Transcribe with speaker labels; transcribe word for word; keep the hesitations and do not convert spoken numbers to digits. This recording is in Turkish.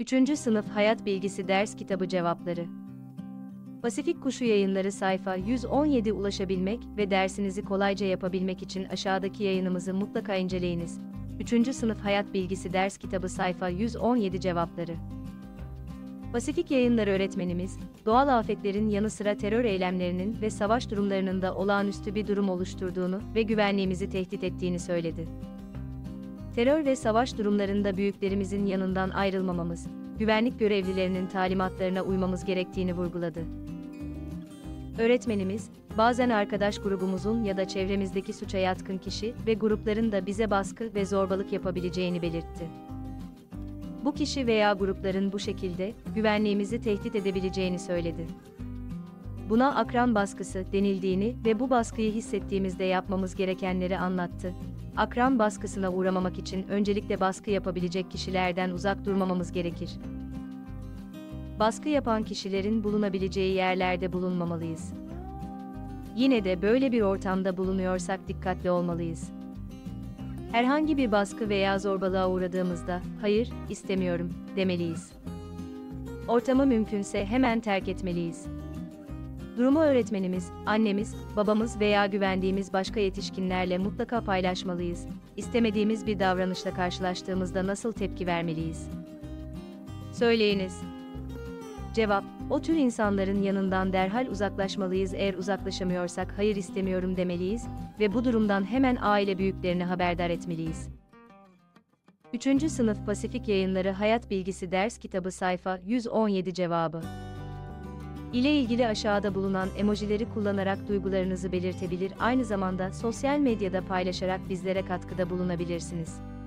Speaker 1: üçüncü Sınıf Hayat Bilgisi Ders Kitabı Cevapları. Pasifik Kuşu Yayınları sayfa yüz on yedi ulaşabilmek ve dersinizi kolayca yapabilmek için aşağıdaki yayınımızı mutlaka inceleyiniz. üçüncü Sınıf Hayat Bilgisi Ders Kitabı sayfa yüz on yedi Cevapları. Pasifik Yayınları öğretmenimiz, doğal afetlerin yanı sıra terör eylemlerinin ve savaş durumlarının da olağanüstü bir durum oluşturduğunu ve güvenliğimizi tehdit ettiğini söyledi. Terör ve savaş durumlarında büyüklerimizin yanından ayrılmamamız, güvenlik görevlilerinin talimatlarına uymamız gerektiğini vurguladı. Öğretmenimiz, bazen arkadaş grubumuzun ya da çevremizdeki suça yatkın kişi ve grupların da bize baskı ve zorbalık yapabileceğini belirtti. Bu kişi veya grupların bu şekilde güvenliğimizi tehdit edebileceğini söyledi. Buna akran baskısı denildiğini ve bu baskıyı hissettiğimizde yapmamız gerekenleri anlattı. Akran baskısına uğramamak için öncelikle baskı yapabilecek kişilerden uzak durmamamız gerekir. Baskı yapan kişilerin bulunabileceği yerlerde bulunmamalıyız. Yine de böyle bir ortamda bulunuyorsak dikkatli olmalıyız. Herhangi bir baskı veya zorbalığa uğradığımızda, "Hayır, istemiyorum," demeliyiz. Ortamı mümkünse hemen terk etmeliyiz. Durumu öğretmenimiz, annemiz, babamız veya güvendiğimiz başka yetişkinlerle mutlaka paylaşmalıyız. İstemediğimiz bir davranışla karşılaştığımızda nasıl tepki vermeliyiz? Söyleyiniz. Cevap: O tür insanların yanından derhal uzaklaşmalıyız. Eğer uzaklaşamıyorsak "hayır istemiyorum" demeliyiz ve bu durumdan hemen aile büyüklerini haberdar etmeliyiz. üçüncü Sınıf Pasifik Yayınları Hayat Bilgisi Ders Kitabı sayfa yüz on yedi Cevabı ile ilgili aşağıda bulunan emojileri kullanarak duygularınızı belirtebilir, aynı zamanda sosyal medyada paylaşarak bizlere katkıda bulunabilirsiniz.